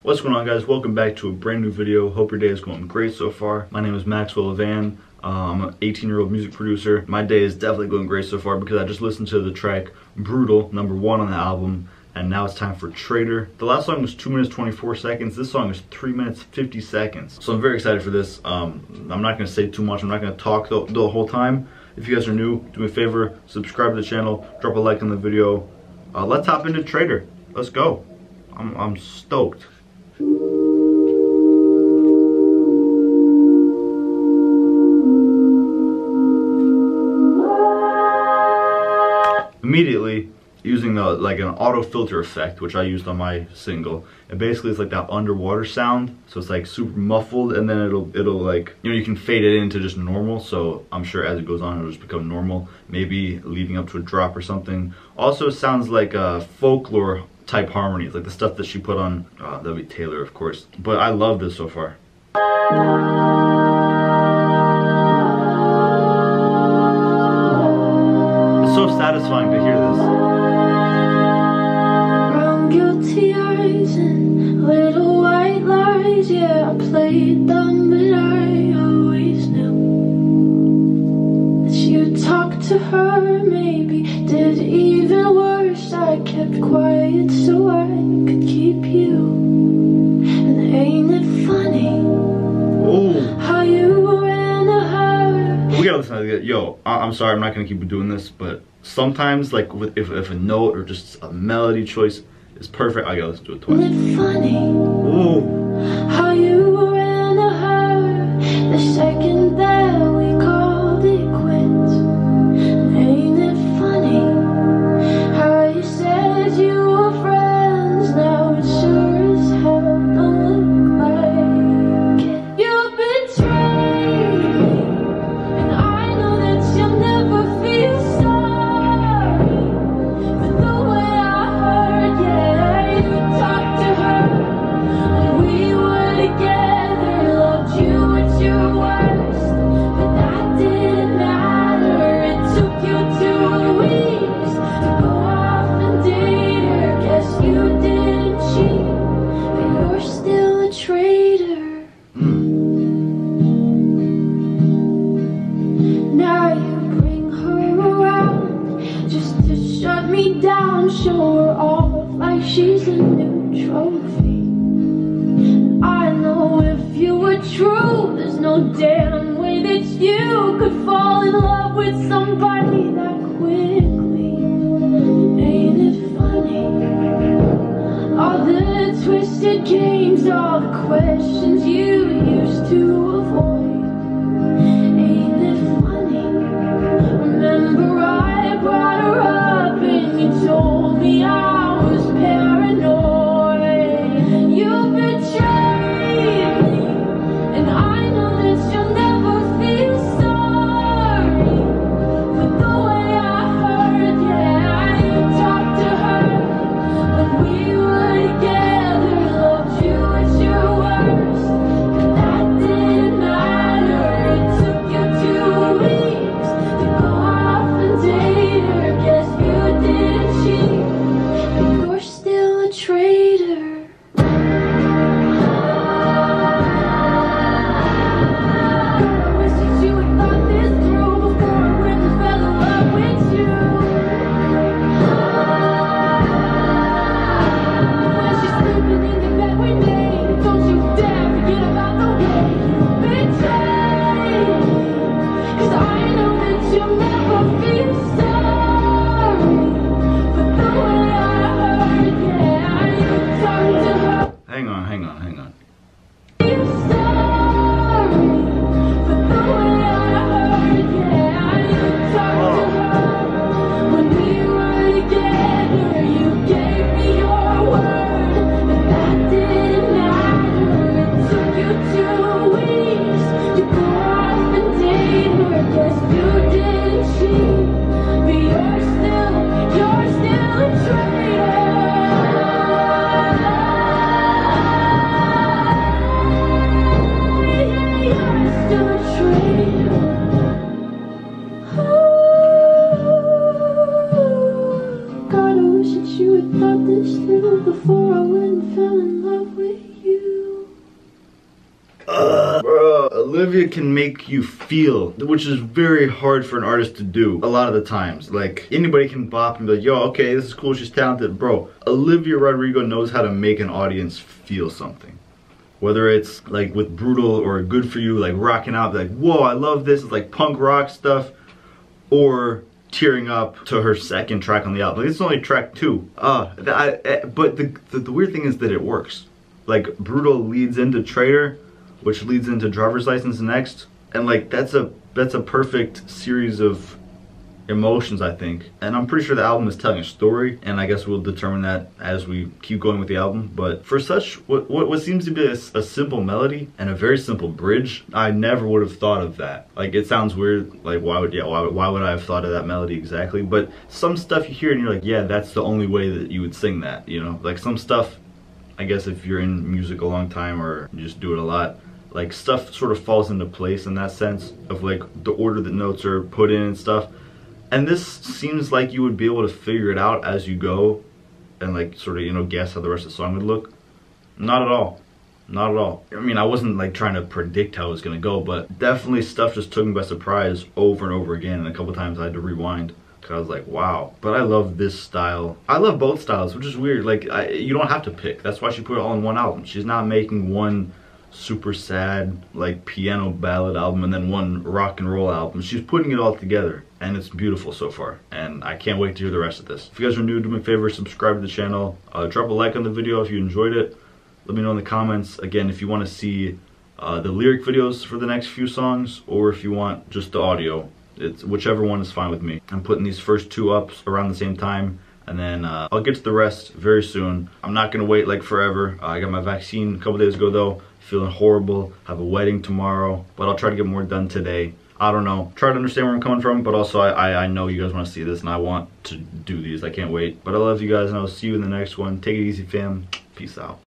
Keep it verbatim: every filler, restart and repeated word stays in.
What's going on, guys? Welcome back to a brand new video. Hope your day is going great so far. My name is Maxwell Levan. Um, I'm an eighteen year old music producer. My day is definitely going great so far because I just listened to the track Brutal, number one on the album, and now it's time for Traitor. The last song was two minutes twenty-four seconds. This song is three minutes fifty seconds. So I'm very excited for this. Um, I'm not going to say too much. I'm not going to talk the, the whole time. If you guys are new, do me a favor, subscribe to the channel, drop a like on the video. Uh, let's hop into Traitor. Let's go. I'm, I'm stoked. Immediately using the like an auto filter effect, which I used on my single, and basically it's like that underwater sound, so it's like super muffled, and then it'll it'll like, you know, you can fade it into just normal, so I'm sure as it goes on it'll just become normal, maybe leading up to a drop or something. Also, it sounds like a folklore type harmonies, like the stuff that she put on uh, that'd be Taylor, of course, but I love this so far. It's so satisfying to hear this. Brown guilty eyes and little white lies, yeah, I played dumb, but I always knew that you talked to her, maybe did even worse. I kept quiet so I could keep you. And ain't it funny Ooh. how you ran to her? We gotta listen to that. Yo, I I'm sorry, I'm not gonna keep doing this, but sometimes, like, with, if, if a note or just a melody choice is perfect, I gotta listen to it twice. Ain't it funny Ooh. how you ran to her the second that we called it quits? Ain't it funny how you said you were friends? Now it sure as hell don't look like it. You betrayed me, and I know that you'll never feel sorry for the way I heard. Yeah, you talked to her when we were together, loved you at your worst, but that didn't matter. It took you two weeks to go off and date her. Guess you didn't cheat, but you're still a traitor. Now you bring her around just to shut me down, show her off like she's a new trophy. I know if you were true, there's no damn way that you could fall in love with somebody that quickly. Ain't it funny? All the twisted games, all the questions you used to avoid. Ain't it funny? Remember I brought her up and you told me I was paranoid. You betrayed me, and I know that you'll never feel sorry for the way I heard. Yeah, you talked to her when we were together, loved you at your worst, but that didn't matter. It took you two weeks to go off and date her. Guess you didn't cheat, but you're still a traitor. I wish that you had thought this through before I went and fell in love with you. When she's sleeping in the bed we made, don't you dare forget about the way you betrayed me. 'Cause I know that you'll never feel sorry for the way I heard. Yeah, you talked to her. Hang on, hang on, hang on. Feel sorry for the way I heard. Yeah, you talked to her when we were together. You gave me your word, but that didn't matter. It took you two weeks to go off and date her. Guess you didn't cheat, but you're still, you're still a traitor. Olivia can make you feel, which is very hard for an artist to do a lot of the times. Like, anybody can bop and be like, yo, okay, this is cool, she's talented. Bro, Olivia Rodrigo knows how to make an audience feel something. Whether it's like with Brutal or Good For You, like rocking out, like, whoa, I love this, it's like punk rock stuff, or tearing up to her second track on the album. Like, it's only track two. Uh, I, I, but the, the, the weird thing is that it works. Like, Brutal leads into Traitor, which leads into Driver's License next, and like that's a that's a perfect series of emotions, I think. And I'm pretty sure the album is telling a story, and I guess we'll determine that as we keep going with the album. But for such what what, what seems to be a, a simple melody and a very simple bridge, I never would have thought of that. Like, it sounds weird, like why would yeah why, why would I have thought of that melody exactly? But some stuff you hear and you're like, yeah, that's the only way that you would sing that, you know? Like, some stuff, I guess if you're in music a long time or you just do it a lot, like, stuff sort of falls into place in that sense of like the order that notes are put in and stuff. And this seems like you would be able to figure it out as you go and like sort of, you know, guess how the rest of the song would look. Not at all. Not at all. I mean, I wasn't like trying to predict how it was gonna go, but definitely stuff just took me by surprise over and over again, and a couple times I had to rewind. I was like, wow. But I love this style. I love both styles, which is weird. Like, I, you don't have to pick. That's why she put it all in one album. She's not making one super sad, like, piano ballad album and then one rock and roll album. She's putting it all together, and it's beautiful so far. And I can't wait to hear the rest of this. If you guys are new, do me a favor, subscribe to the channel. Uh, drop a like on the video if you enjoyed it. Let me know in the comments, again, if you want to see uh, the lyric videos for the next few songs, or if you want just the audio. It's whichever one is fine with me. I'm putting these first two up around the same time, and then uh, I'll get to the rest very soon. I'm not gonna wait like forever. Uh, I got my vaccine a couple days ago though. Feeling horrible. Have a wedding tomorrow, but I'll try to get more done today. I don't know. Try to understand where I'm coming from, but also I, I, I know you guys want to see this, and I want to do these. I can't wait. But I love you guys, and I'll see you in the next one. Take it easy, fam. Peace out.